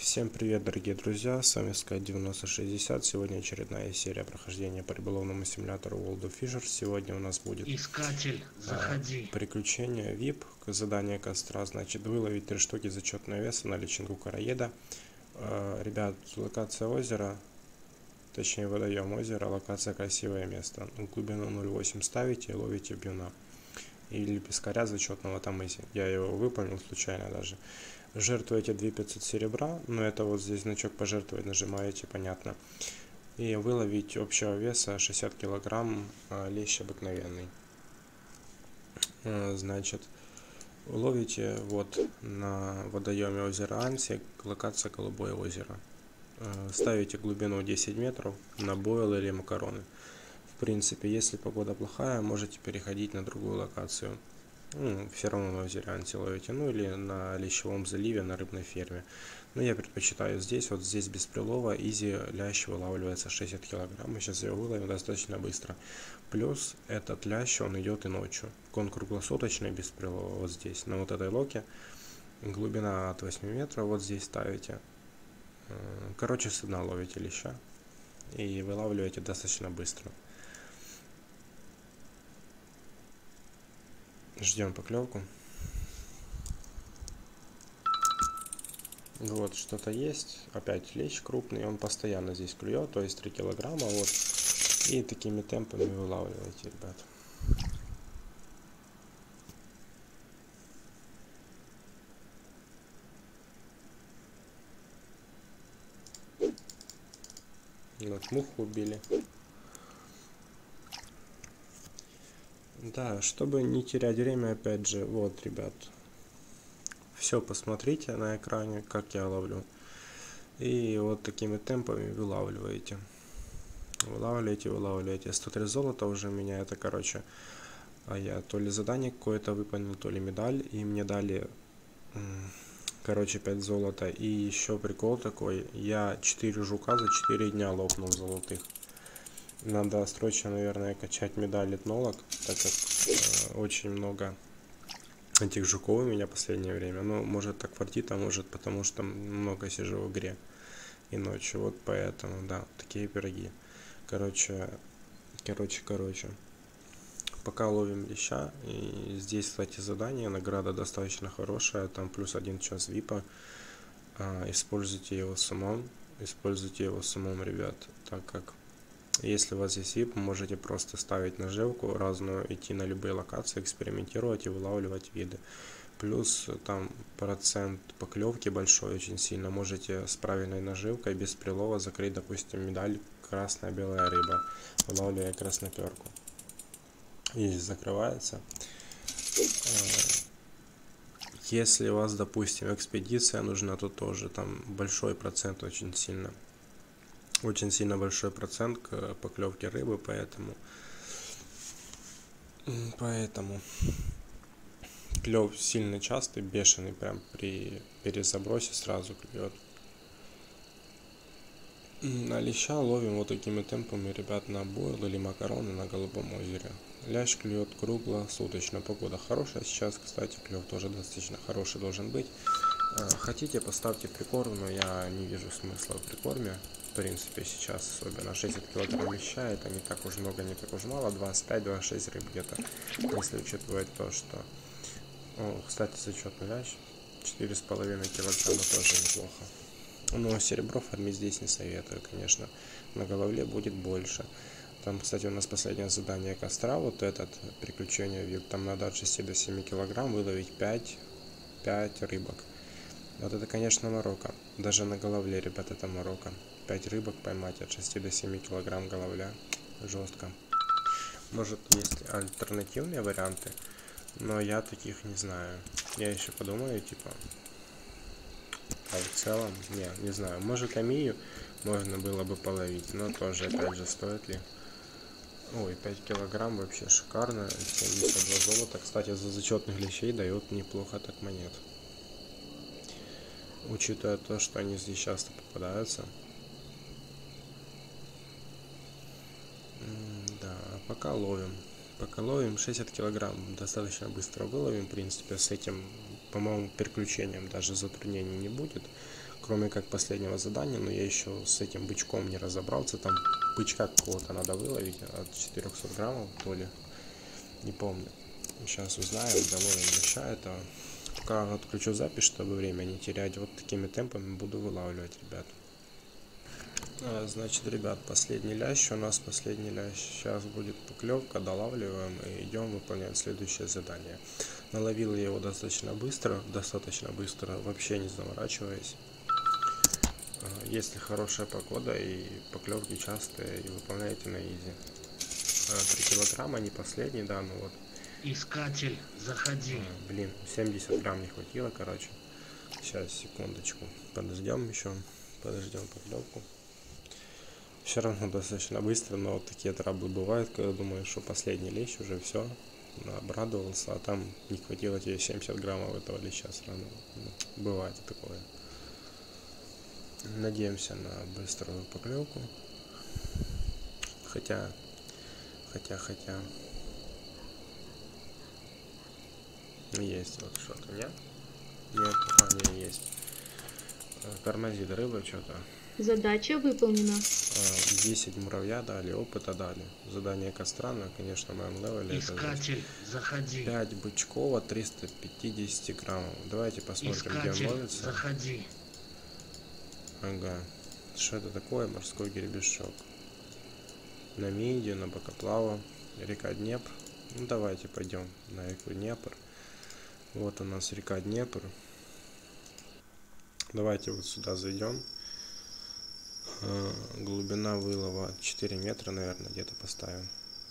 Всем привет, дорогие друзья, с вами Sky9060. Сегодня очередная серия прохождения по рыболовному симулятору World of Fishers. Сегодня у нас будет Искатель, заходи. приключение VIP, задание костра, значит выловить 3 штуки зачетного веса на личинку короеда. Ребят, локация озера, точнее водоем озера, локация красивое место. Глубину 0,8 ставите и ловите бьюна. Или пескаря зачетного тамызи. Я его выполнил случайно даже. Жертвуете 2500 серебра, но это вот здесь значок пожертвовать нажимаете, понятно. И выловить общего веса 60 килограмм лещ обыкновенный. Значит, ловите вот на водоеме озера Анси, локация Голубое озеро. Ставите глубину 10 метров на бойл или макароны. В принципе, если погода плохая, можете переходить на другую локацию. Все равно на озере Анси ловите, ну или на лещевом заливе, на рыбной ферме. Но я предпочитаю здесь, вот здесь без прилова, изи лящ вылавливается 60 килограмм. Мы сейчас его выловим достаточно быстро. Плюс этот лящ, он идет и ночью. Он круглосуточный без прилова вот здесь, на вот этой локе. Глубина от 8 метров, вот здесь ставите. Короче, с дна ловите леща и вылавливаете достаточно быстро. Ждем поклевку. Вот что-то есть. Опять лещ крупный. Он постоянно здесь клюет. То есть 3 килограмма. Вот. И такими темпами вылавливаете, ребят. Вот муху убили. Да, чтобы не терять время, опять же, вот, ребят. Все посмотрите на экране, как я ловлю. И вот такими темпами вылавливаете. Вылавливаете. 103 золота уже у меня это, короче. А я то ли задание какое-то выполнил, то ли медаль. И мне дали, короче, 5 золота. И еще прикол такой. Я 4 жука за 4 дня лопнул золотых. Надо срочно, наверное, качать медаль этнолог, так как очень много этих жуков у меня в последнее время. Ну, может так фартит, а может потому что много сижу в игре и ночью. Вот поэтому, да, такие пироги. Короче. Пока ловим леща. И здесь, кстати, задание, награда достаточно хорошая. Там плюс 1 час випа. Используйте его самом, ребят, так как если у вас есть VIP, можете просто ставить наживку разную, идти на любые локации, экспериментировать и вылавливать виды. Плюс там процент поклевки большой очень сильно. Можете с правильной наживкой, без прилова закрыть, допустим, медаль красная белая рыба, вылавливая красноперку. И закрывается. Если у вас, допустим, экспедиция нужна, то тоже там большой процент очень сильно большой процент к поклевке рыбы, поэтому клев сильно частый, бешеный, прям при перезабросе сразу клюет. На леща ловим вот такими темпами, ребят, на бойл или макароны на Голубом озере. Лящ клюет круглосуточно, погода хорошая сейчас, кстати, клев тоже достаточно хороший должен быть. Хотите, поставьте прикорм, но я не вижу смысла в прикорме. В принципе, сейчас особенно 60 килограмм леща, это не так уж много, не так уж мало, 25-26 рыб где-то, если учитывать то, что... кстати, зачетный лящ, 4,5 килограмма тоже неплохо. Но серебро фармить здесь не советую, конечно, на головле будет больше. Там, кстати, у нас последнее задание костра, вот этот, приключение VIP, там надо от 6 до 7 килограмм выловить 5 рыбок. Вот это, конечно, морока. Даже на головле, ребят, это морока. 5 рыбок поймать от 6 до 7 килограмм головля. Жестко. Может, есть альтернативные варианты, но я таких не знаю. Я еще подумаю, типа... А в целом, не знаю. Может, амию можно было бы половить, но тоже, опять же, стоит ли... Ой, 5 килограмм вообще шикарно. 72 золота. Кстати, за зачетных лещей дает неплохо так монет. Учитывая то, что они здесь часто попадаются. Да, пока ловим. 60 килограмм достаточно быстро выловим. В принципе, с этим, по-моему, переключением даже затруднений не будет. кроме как последнего задания, но я еще с этим бычком не разобрался. Там бычка какого-то надо выловить от 400 граммов, то ли, не помню. Сейчас узнаем, доловим леща этого. Пока отключу запись, чтобы время не терять. Вот такими темпами буду вылавливать, ребят. Значит, ребят, последний лящ у нас, последний лящ. Сейчас будет поклевка, долавливаем и идем выполнять следующее задание. Наловил я его достаточно быстро, вообще не заморачиваясь. Если хорошая погода и поклевки частые, и выполняете на изи. 3 килограмма, не последний, да, ну вот. Искатель, заходи. Блин, 70 грамм не хватило, короче. Сейчас, секундочку, подождем еще, подождем поклевку. Все равно достаточно быстро, но вот такие траблы бывают, когда думаешь, что последний лещ уже все, обрадовался, а там не хватило тебе 70 граммов этого леща сразу. Бывает такое. Надеемся на быструю поклевку. Хотя. Есть вот что-то, нет? Нет, не есть. Тормозит рыба что-то. Задача выполнена. 10 муравья дали, опыта дали. Задание Кострана, конечно, на левеле. Искатель, заходи. 5 бычков от 350 граммов. Давайте посмотрим, Искатель, где он ловится. заходи. Ага. Что это такое? Морской гребешок. На Мидию, на Бокоплаву. Река Днепр. Ну давайте пойдем на реку Днепр. Вот у нас река Днепр. Давайте вот сюда зайдем. Глубина вылова 4 метра, наверное, где-то поставим.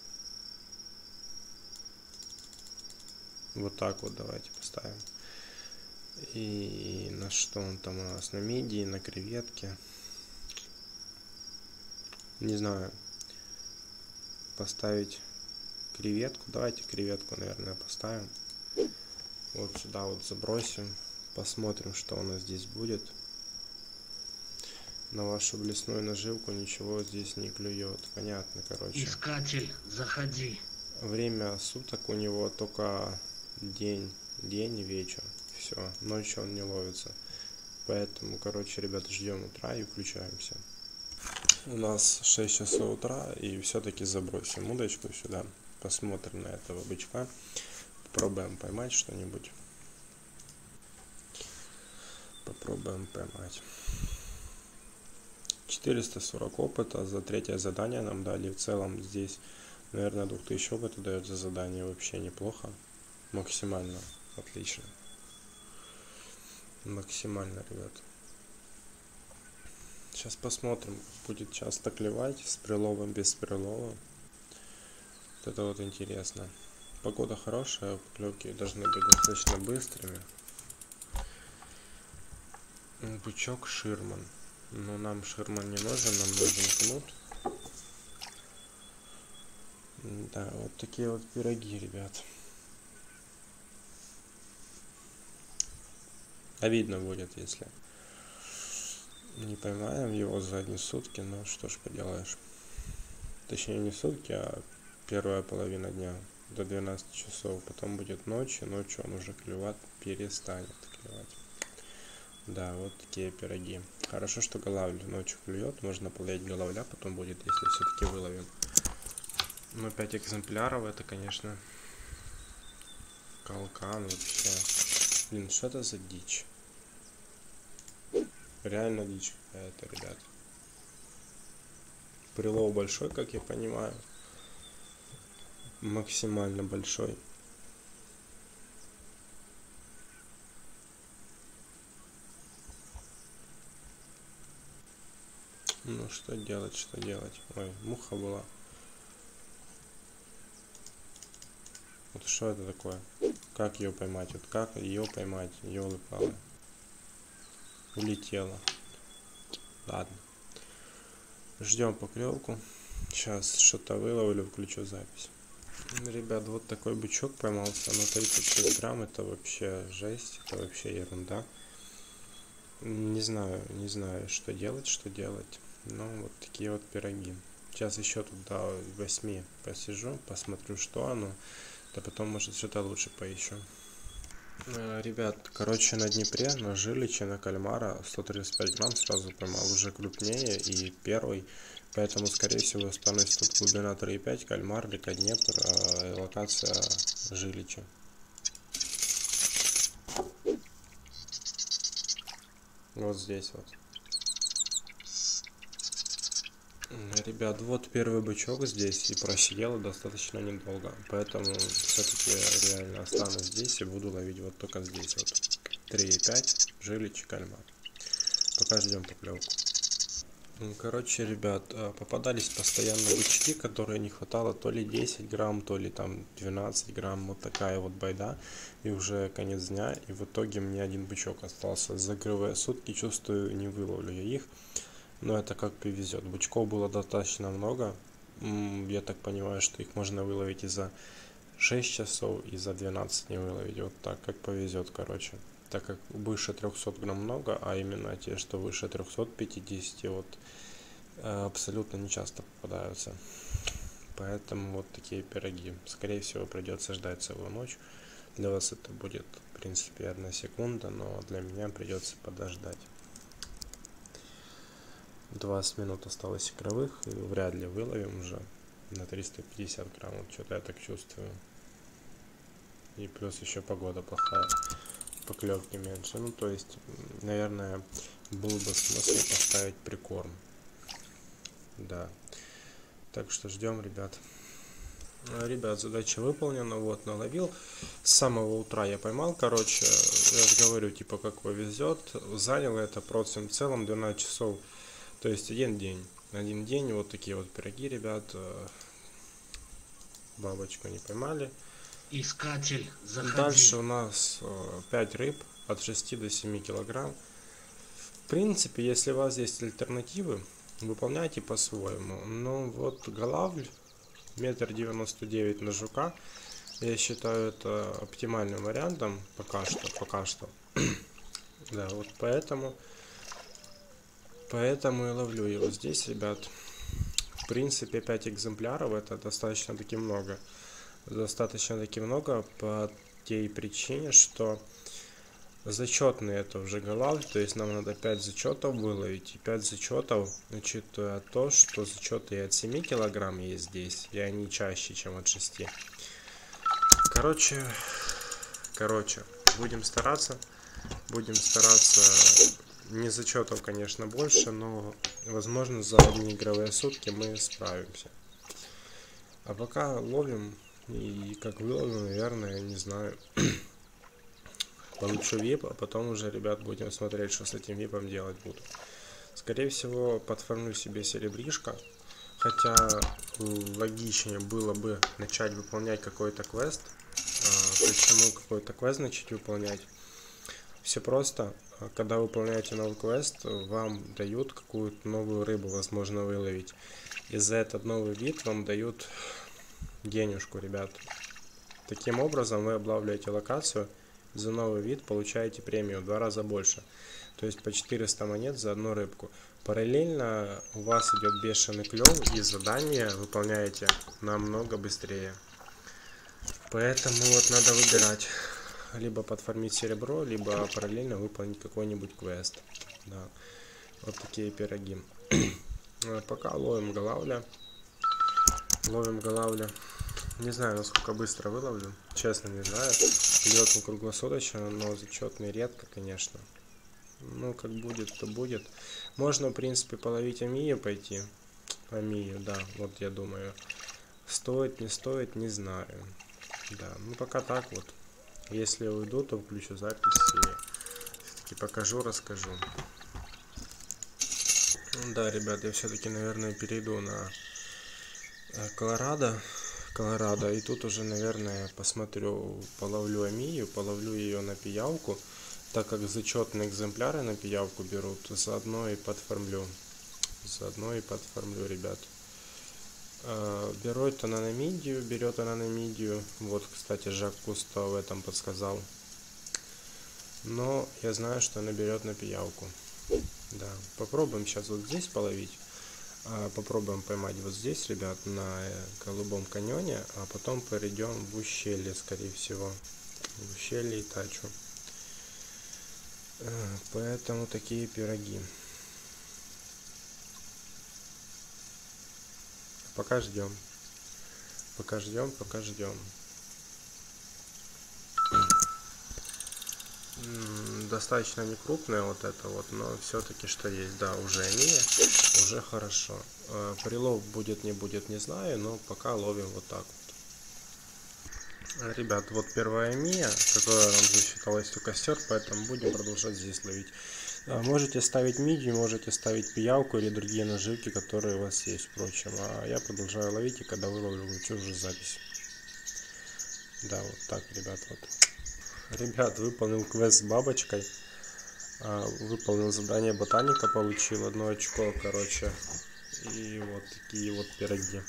Вот так вот давайте поставим. И на что он там у нас? На мидии, на креветке. Не знаю. Поставить креветку. Давайте креветку, наверное, поставим. Вот сюда вот забросим. Посмотрим, что у нас здесь будет. На вашу блесную наживку ничего здесь не клюет. Понятно, короче. Искатель, заходи. Время суток у него только день и вечер. Все, ночью он не ловится. Поэтому, короче, ребята, ждем утра и включаемся. У нас 6 часов утра, и все-таки забросим удочку сюда. Посмотрим на этого бычка. Попробуем поймать что-нибудь. Попробуем поймать. 440 опыта за третье задание нам дали. В целом здесь, наверное, 2000 опыта дает за задание. Вообще неплохо. Максимально отлично. Максимально, ребят. Сейчас посмотрим, будет часто клевать с приловом, без прилова. Вот это вот интересно. Погода хорошая, поклевки должны быть достаточно быстрыми. Бычок Ширман. Но нам Ширман не нужен, нам нужен кнут. Да, вот такие вот пироги, ребят. Обидно будет, если не поймаем его за одни сутки, но что ж поделаешь. Точнее не сутки, а первая половина дня до 12 часов. Потом будет ночь, и ночью он уже клевать перестанет клевать. Да, вот такие пироги. Хорошо, что голавль ночью клюет, можно половить головля, потом будет, если все-таки выловим. Но 5 экземпляров, это, конечно, калкан вообще. Блин, что это за дичь? Реально дичь какая-то, ребят. Прилов большой, как я понимаю. Максимально большой. Ну, что делать, что делать? Ой, муха была. Вот что это такое? Как ее поймать? Вот как ее поймать? Ёлы-палы. Улетела. Ладно. Ждем поклевку. Сейчас что-то выловлю, включу запись. Ребят, вот такой бычок поймался. На 36 грамм. Это вообще жесть. Это вообще ерунда. Не знаю, что делать. Но вот такие вот пироги. Сейчас еще тут до 8 посижу, посмотрю, что оно. Да потом, может, что-то лучше поищу. Ребят, короче, на Днепре, на Жиличе, на кальмара 135 грамм сразу поймал, уже крупнее и первый, поэтому, скорее всего, останусь тут глубина 3,5, кальмар, река Днепр, локация Жилича. Вот здесь вот. Ребят, вот первый бычок здесь и просидела достаточно недолго, поэтому все-таки реально останусь здесь и буду ловить вот только здесь вот. 3,5, Жилич, кальмар. Пока ждем поклевку. Короче, ребят, попадались постоянно бычки, которые не хватало то ли 10 грамм, то ли там 12 грамм, вот такая вот байда. И уже конец дня, и в итоге мне один бычок остался. Закрывая сутки, чувствую, не выловлю я их. Но это как повезет. Бычков было достаточно много. Я так понимаю, что их можно выловить и за 6 часов, и за 12 не выловить. Вот так, как повезет, короче. Так как выше 300 грамм много, а именно те, что выше 350, вот абсолютно не часто попадаются. Поэтому вот такие пироги. Скорее всего, придется ждать целую ночь. Для вас это будет, в принципе, 1 секунда, но для меня придется подождать. 20 минут осталось игровых, и вряд ли выловим уже на 350 грамм. Вот что-то я так чувствую. И плюс еще погода плохая, поклевки меньше. Ну, то есть, наверное, был бы смысл поставить прикорм. Да. Так что ждем, ребят. Ребят, задача выполнена. Вот, наловил. С самого утра я поймал, короче. Я же говорю, типа, как повезет. Заняло это против в целом 12 часов. То есть один день. Один день. Вот такие вот пироги, ребят. Бабочку не поймали. Искатель, заходи. Дальше у нас 5 рыб от 6 до 7 килограмм. В принципе, если у вас есть альтернативы, выполняйте по-своему. Ну вот голавль 1,99 м на жука. Я считаю это оптимальным вариантом пока что. Да, вот поэтому и ловлю его здесь, ребят. В принципе, 5 экземпляров это достаточно таки много. По той причине, что зачетный это уже голавль, то есть нам надо 5 зачетов выловить. И 5 зачетов, учитывая то, что зачеты и от 7 килограмм есть здесь, и они чаще, чем от 6. Короче, будем стараться. Не зачетов, конечно, больше, но возможно за одни игровые сутки мы справимся. А пока ловим, и как выловим, наверное, не знаю, получу вип, а потом уже, ребят, будем смотреть, что с этим випом делать буду. Скорее всего, подформлю себе серебришко, хотя логичнее было бы начать выполнять какой-то квест. Почему какой-то квест начать выполнять? Все просто. Когда выполняете новый квест, вам дают какую-то новую рыбу, возможно, выловить. И за этот новый вид вам дают денежку, ребят. Таким образом вы облавливаете локацию, за новый вид получаете премию в 2 раза больше. То есть по 400 монет за одну рыбку. Параллельно у вас идет бешеный клев, и задания выполняете намного быстрее. Поэтому вот надо выбирать. Либо подформить серебро, либо параллельно выполнить какой-нибудь квест. Да. Вот такие пироги. Пока ловим голавля. Не знаю, насколько быстро выловлю. Честно, не знаю. Льет он круглосуточно, но зачетный редко, конечно. Ну, как будет, то будет. Можно, в принципе, половить амию пойти. Амию, да, вот я думаю. Стоит, не знаю. Да, ну пока так вот. Если уйду, то включу запись и все-таки покажу, расскажу. Да, ребят, я все-таки, наверное, перейду на Колорадо. И тут уже, наверное, посмотрю, половлю амию, половлю ее на пиявку. Так как зачетные экземпляры на пиявку берут, заодно и подформлю, ребят. Берет она на мидию. Вот, кстати, Жак Кусто в этом подсказал. Но я знаю, что она берет на пиявку. Да, попробуем сейчас вот здесь половить. Попробуем поймать вот здесь, ребят, на Голубом каньоне. А потом перейдем в ущелье, скорее всего. в ущелье Итачу. Поэтому такие пироги. Пока ждем. Пока ждем, пока ждем. Достаточно не крупная вот это вот, но все-таки что есть, да, уже Мия, уже хорошо. Прилов будет, не будет, не знаю, но пока ловим вот так вот. Ребят, вот первая Мия, которая нам засчиталась у костер, поэтому будем продолжать здесь ловить. Можете ставить мидию, можете ставить пиявку или другие наживки, которые у вас есть, впрочем. А я продолжаю ловить, и когда выловлю, включу уже запись. Да, вот так, ребят, вот. Ребят, выполнил квест с бабочкой. Выполнил задание ботаника, получил 1 очко, короче. И вот такие вот пироги.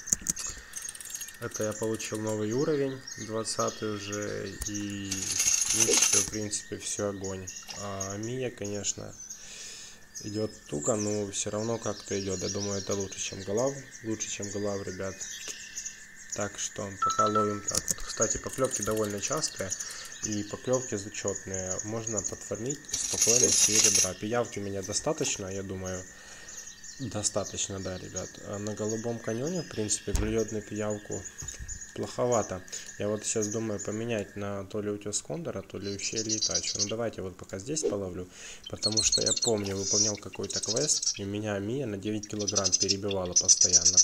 Это я получил новый уровень, 20 уже. И в принципе все огонь. А Мия, конечно, идет туго, но все равно как-то идет. Я думаю, это лучше, чем голав. Лучше, чем голав, ребят. Так что пока ловим так вот. Кстати, поклевки довольно частые. И поклевки зачетные. Можно подформить спокойно серебра. Пиявки у меня достаточно, я думаю. Достаточно, да, ребят. А на голубом каньоне, в принципе, клюет на пиявку плоховато. Я вот сейчас думаю поменять на то ли утес Кондора, то ли ущелье Итачу. Ну давайте вот пока здесь половлю. Потому что я помню, выполнял какой-то квест. И меня Мия на 9 килограмм перебивала постоянно.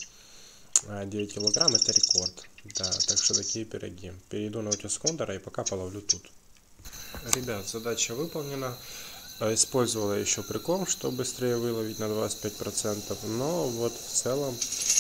9 килограмм это рекорд. Да, так что такие пироги. Перейду на утес Кондора и пока половлю тут. Ребят, задача выполнена. Использовала еще прикорм, чтобы быстрее выловить на 25%. Но вот в целом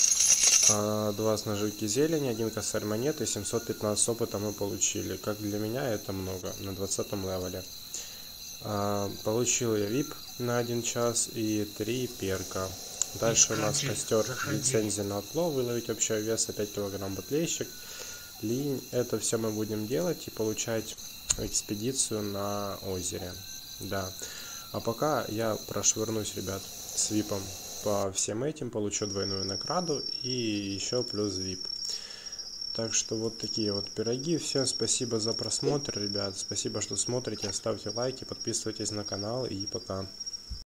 2 с наживки зелени, 1 косарь монеты, 715 опыта мы получили. Как для меня это много на 20 левеле. Получил я VIP на 1 час и 3 перка. Дальше у нас костер, лицензия на отлов, выловить общего веса 5 килограмм батлейщик, линь. Это все мы будем делать и получать экспедицию на озере. Да. А пока я прошвырнусь, ребят, с випом по всем этим, получу двойную награду и еще плюс VIP. Так что вот такие вот пироги. Всем спасибо за просмотр, ребят. Спасибо, что смотрите. Ставьте лайки, подписывайтесь на канал и пока.